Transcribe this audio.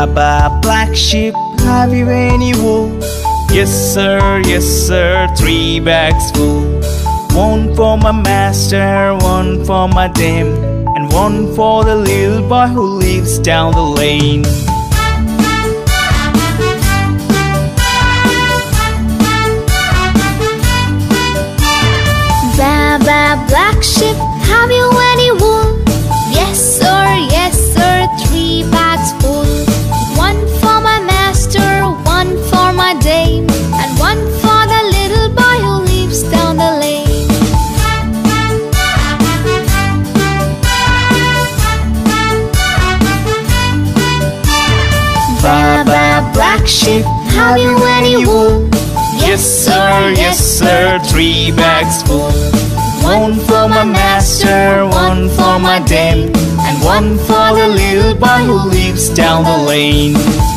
Baba, black sheep, have you any wool? Yes sir, 3 bags full. One for my master, one for my dame, and one for the little boy who lives down the lane. Baba, black sheep, have you any wool? Yes sir, 3 bags full. One for my master, one for my dame, and one for the little boy who lives down the lane. Baba, black sheep, have you any wool? Yes sir, 3 bags full. One for my master, one for my dame, and one for the little boy who lives down the lane.